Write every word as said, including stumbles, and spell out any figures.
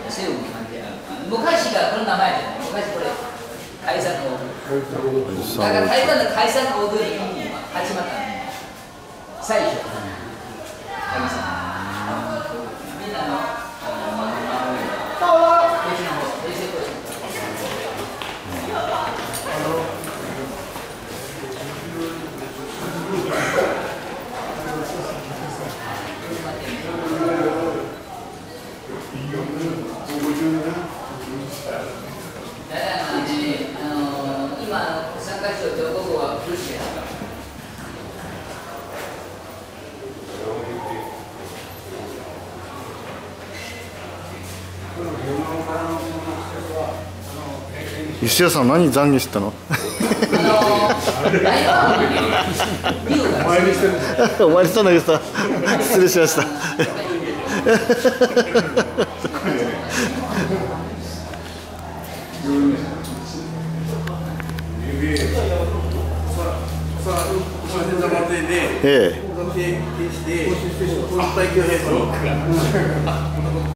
西武に関係ある。昔がこの名前じゃない。昔これ解散の踊り。だから台湾の解散の踊りに始まったの。最初。神様。みんなの。 石屋さん何懺悔してたの？お参りしてる。お参りしたんだけどさ、失礼しました。ええ。